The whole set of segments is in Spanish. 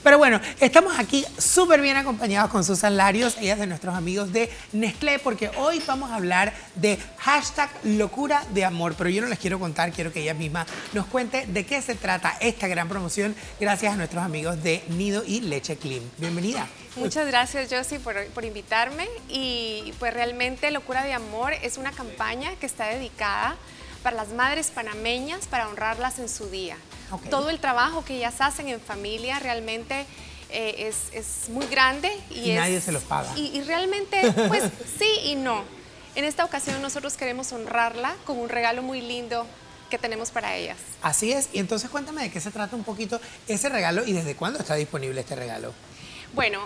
Pero bueno, estamos aquí súper bien acompañados con Susan Larios, ella es de nuestros amigos de Nestlé, porque hoy vamos a hablar de #locura de amor. Pero yo no les quiero contar, quiero que ella misma nos cuente de qué se trata esta gran promoción gracias a nuestros amigos de Nido y Leche Clean. Bienvenida. Muchas gracias, Josie, por invitarme. Y pues realmente Locura de Amor es una campaña que está dedicada para las madres panameñas, para honrarlas en su día. Okay. Todo el trabajo que ellas hacen en familia realmente es muy grande. Y nadie se los paga. Y realmente, pues sí y no. En esta ocasión nosotros queremos honrarla con un regalo muy lindo que tenemos para ellas. Así es. Y entonces cuéntame de qué se trata un poquito ese regalo y desde cuándo está disponible este regalo. Bueno,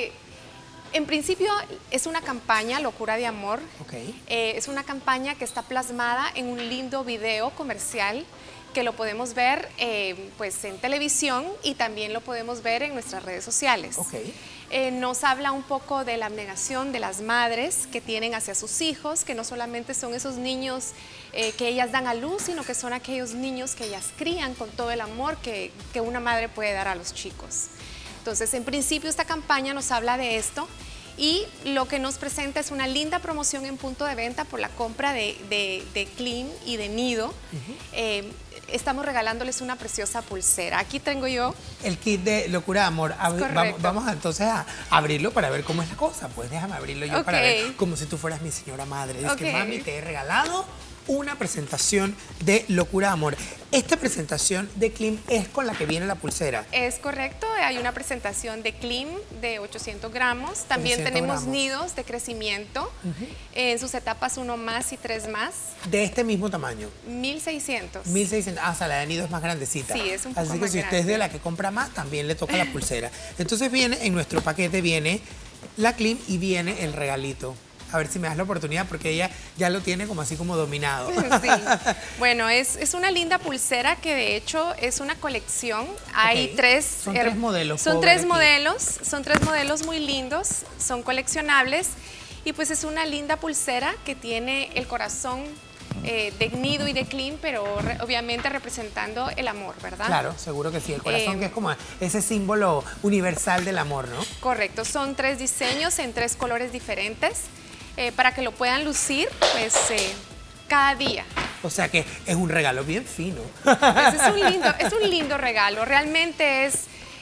en principio es una campaña, Locura de Amor. Okay. Es una campaña que está plasmada en un lindo video comercial que lo podemos ver pues en televisión y también lo podemos ver en nuestras redes sociales. Okay. Nos habla un poco de la abnegación de las madres que tienen hacia sus hijos, que no solamente son esos niños que ellas dan a luz, sino que son aquellos niños que ellas crían con todo el amor que una madre puede dar a los chicos. Entonces, en principio, esta campaña nos habla de esto y lo que nos presenta es una linda promoción en punto de venta por la compra de Clean y de Nido. Estamos regalándoles una preciosa pulsera. Aquí tengo yo el kit de Locura de Amor. Vamos entonces a abrirlo para ver cómo es la cosa. Pues déjame abrirlo yo para ver, como si tú fueras mi señora madre. Es que mami, te he regalado una presentación de Locura de Amor. Esta presentación de Clean es con la que viene la pulsera. Es correcto, hay una presentación de Clean de 800 gramos. También tenemos nidos de crecimiento en sus etapas 1 más y 3 más. De este mismo tamaño. 1600. 1600. Ah, o sea, la de nido es más grandecita. Sí, es un poco más grande. Así que si usted es de la que compra más, también le toca la pulsera. Entonces viene, en nuestro paquete viene la Clean y viene el regalito. A ver si me das la oportunidad, porque ella ya lo tiene como así como dominado. Sí. Bueno, es una linda pulsera que de hecho es una colección. Hay tres. Son tres modelos. Son tres modelos muy lindos, son coleccionables. Y pues es una linda pulsera que tiene el corazón de Nido y de Clean, pero obviamente representando el amor, ¿verdad? Claro, seguro que sí. El corazón que es como ese símbolo universal del amor, ¿no? Correcto. Son 3 diseños en 3 colores diferentes. Para que lo puedan lucir, pues, cada día. O sea que es un regalo bien fino. Pues es un lindo regalo. Realmente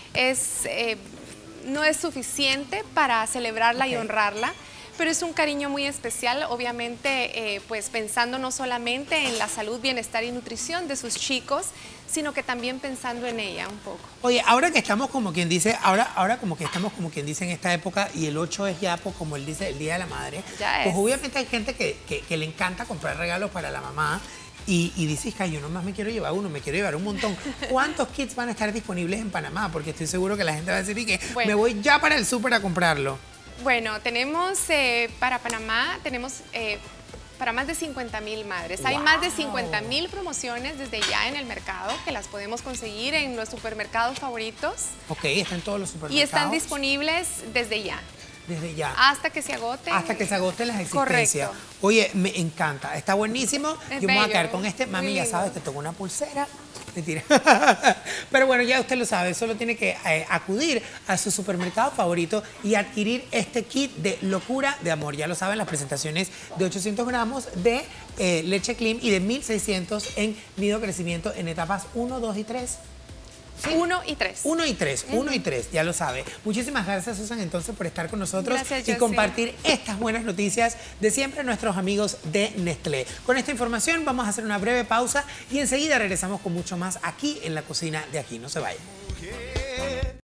no es suficiente para celebrarla y honrarla, pero es un cariño muy especial, obviamente, pues pensando no solamente en la salud, bienestar y nutrición de sus chicos, sino que también pensando en ella un poco. Oye, ahora que estamos como quien dice, ahora como que estamos como quien dice en esta época y el 8 es ya, pues como él dice, el Día de la Madre, pues obviamente hay gente que le encanta comprar regalos para la mamá y dices, que yo nomás me quiero llevar uno, me quiero llevar un montón. ¿Cuántos kits van a estar disponibles en Panamá? Porque estoy seguro que la gente va a decir que me voy ya para el súper a comprarlo. Bueno, tenemos para Panamá, tenemos para más de 50,000 madres. Wow. Hay más de 50,000 promociones desde ya en el mercado que las podemos conseguir en los supermercados favoritos. Ok, están todos los supermercados. Y están disponibles desde ya. Desde ya. Hasta que se agoten. Hasta que se agoten las existencias. Correcto. Oye, me encanta. Está buenísimo. Yo me voy a quedar con este. Mami, ya sabes, te tocó una pulsera. Mentira. Pero bueno, ya usted lo sabe. Solo tiene que acudir a su supermercado favorito y adquirir este kit de Locura de Amor. Ya lo saben, las presentaciones de 800 gramos de leche Clean y de 1600 en nido crecimiento en etapas 1, 2 y 3. ¿Sí? 1 y 3. 1 y 3, 1 y 3, ya lo sabe. Muchísimas gracias, Susan, entonces, por estar con nosotros. Gracias, y compartir estas buenas noticias de siempre nuestros amigos de Nestlé. Con esta información vamos a hacer una breve pausa y enseguida regresamos con mucho más aquí en la cocina de Aquí. No se vayan.